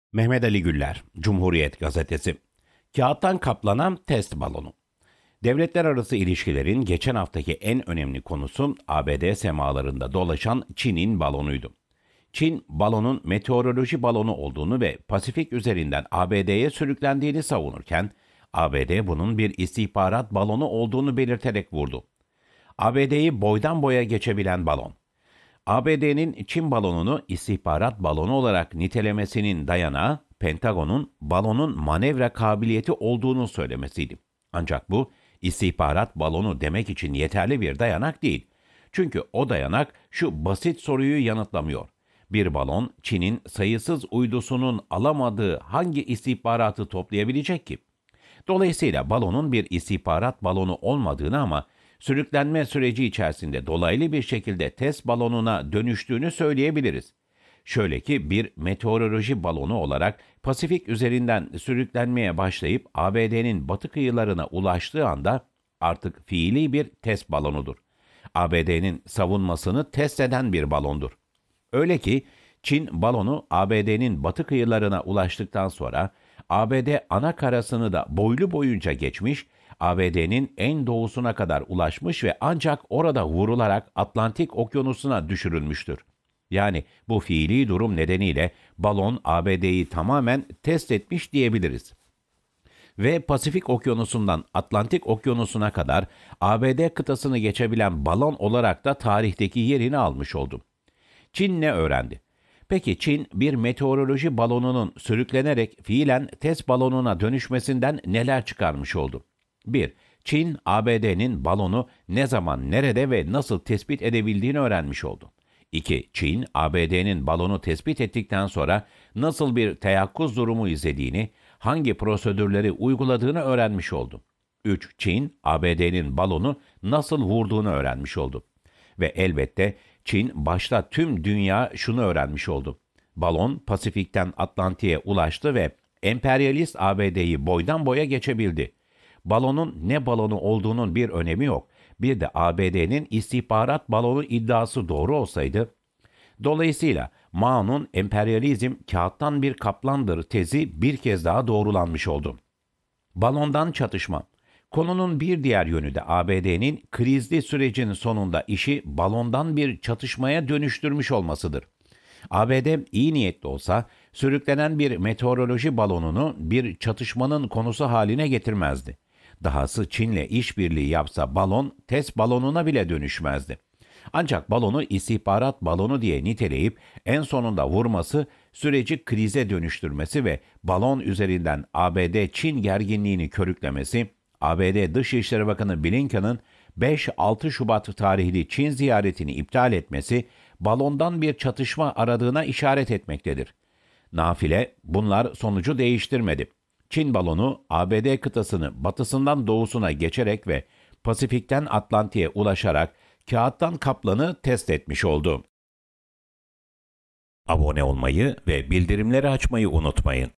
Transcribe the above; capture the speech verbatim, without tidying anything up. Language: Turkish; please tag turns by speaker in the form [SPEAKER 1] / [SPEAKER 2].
[SPEAKER 1] Mehmet Ali Güller, Cumhuriyet Gazetesi. Kağıttan kaplanan test balonu. Devletler arası ilişkilerin geçen haftaki en önemli konusu A B D semalarında dolaşan Çin'in balonuydu. Çin, balonun meteoroloji balonu olduğunu ve Pasifik üzerinden A B D'ye sürüklendiğini savunurken, A B D bunun bir istihbarat balonu olduğunu belirterek vurdu. A B D'yi boydan boya geçebilen balon. A B D'nin Çin balonunu istihbarat balonu olarak nitelemesinin dayanağı, Pentagon'un balonun manevra kabiliyeti olduğunu söylemesiydi. Ancak bu, istihbarat balonu demek için yeterli bir dayanak değil. Çünkü o dayanak şu basit soruyu yanıtlamıyor. Bir balon, Çin'in sayısız uydusunun alamadığı hangi istihbaratı toplayabilecek ki? Dolayısıyla balonun bir istihbarat balonu olmadığını ama sürüklenme süreci içerisinde dolaylı bir şekilde test balonuna dönüştüğünü söyleyebiliriz. Şöyle ki bir meteoroloji balonu olarak Pasifik üzerinden sürüklenmeye başlayıp A B D'nin batı kıyılarına ulaştığı anda artık fiili bir test balonudur. A B D'nin savunmasını test eden bir balondur. Öyle ki Çin balonu A B D'nin batı kıyılarına ulaştıktan sonra A B D ana karasını da boylu boyunca geçmiş, A B D'nin en doğusuna kadar ulaşmış ve ancak orada vurularak Atlantik Okyanusu'na düşürülmüştür. Yani bu fiili durum nedeniyle balon A B D'yi tamamen test etmiş diyebiliriz. Ve Pasifik Okyanusu'ndan Atlantik Okyanusu'na kadar A B D kıtasını geçebilen balon olarak da tarihteki yerini almış oldu. Çin ne öğrendi? Peki Çin bir meteoroloji balonunun sürüklenerek fiilen test balonuna dönüşmesinden neler çıkarmış oldu? bir. Çin, A B D'nin balonu ne zaman, nerede ve nasıl tespit edebildiğini öğrenmiş oldu. iki. Çin, A B D'nin balonu tespit ettikten sonra nasıl bir teyakkuz durumu izlediğini, hangi prosedürleri uyguladığını öğrenmiş oldu. üç. Çin, A B D'nin balonu nasıl vurduğunu öğrenmiş oldu. Ve elbette Çin başta tüm dünya şunu öğrenmiş oldu. Balon Pasifik'ten Atlantik'e ulaştı ve emperyalist A B D'yi boydan boya geçebildi. Balonun ne balonu olduğunun bir önemi yok. Bir de A B D'nin istihbarat balonu iddiası doğru olsaydı, dolayısıyla Mao'nun emperyalizm kağıttan bir kaplandır tezi bir kez daha doğrulanmış oldu. Balondan çatışma. Konunun bir diğer yönü de A B D'nin krizli sürecin sonunda işi balondan bir çatışmaya dönüştürmüş olmasıdır. A B D iyi niyetli olsa sürüklenen bir meteoroloji balonunu bir çatışmanın konusu haline getirmezdi. Dahası Çin'le işbirliği yapsa balon test balonuna bile dönüşmezdi. Ancak balonu istihbarat balonu diye niteleyip en sonunda vurması, süreci krize dönüştürmesi ve balon üzerinden A B D-Çin gerginliğini körüklemesi, A B D Dışişleri Bakanı Blinken'ın beş altı Şubat tarihli Çin ziyaretini iptal etmesi, balondan bir çatışma aradığına işaret etmektedir. Nafile bunlar sonucu değiştirmedi. Çin balonu A B D kıtasını batısından doğusuna geçerek ve Pasifik'ten Atlantik'e ulaşarak kağıttan kaplanı test etmiş oldu. Abone olmayı ve bildirimleri açmayı unutmayın.